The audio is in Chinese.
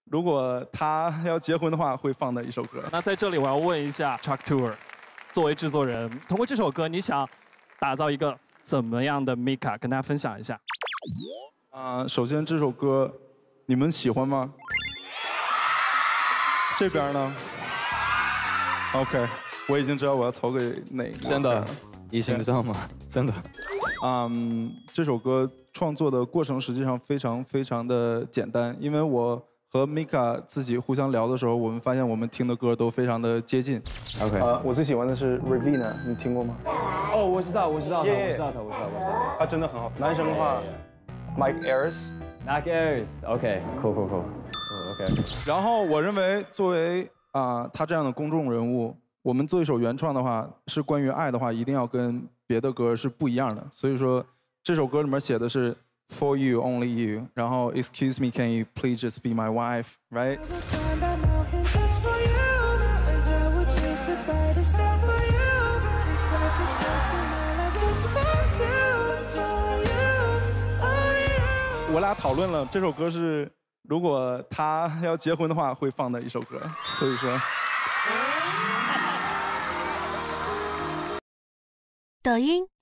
如果他要结婚的话，会放的一首歌。 那在这里我要问一下 Truck Tour， 作为制作人，通过这首歌，你想打造一个怎么样的 Mika， 跟大家分享一下？ 首先这首歌你们喜欢吗？这边呢 ？OK， 我已经知道我要投给哪个。 真的，一心知道吗？真的。 这首歌创作的过程实际上非常的简单，因为我和 Mika 自己互相聊的时候，我们发现我们听的歌都非常的接近。 OK， 我最喜欢的是 Ravina， 你听过吗？ 哦，我知道他。 他真的很好。男生的话 ，Mike Ayres。Mike Ayres，OK，cool，OK。 然后我认为作为他这样的公众人物，我们做一首原创的话，是关于爱的话，一定要跟别的歌是不一样的。所以说这首歌里面写的是 For you only you， 然后 Excuse me can you please just be my wife right？ 我俩讨论了，这首歌是如果他要结婚的话会放的一首歌，所以说。 抖音、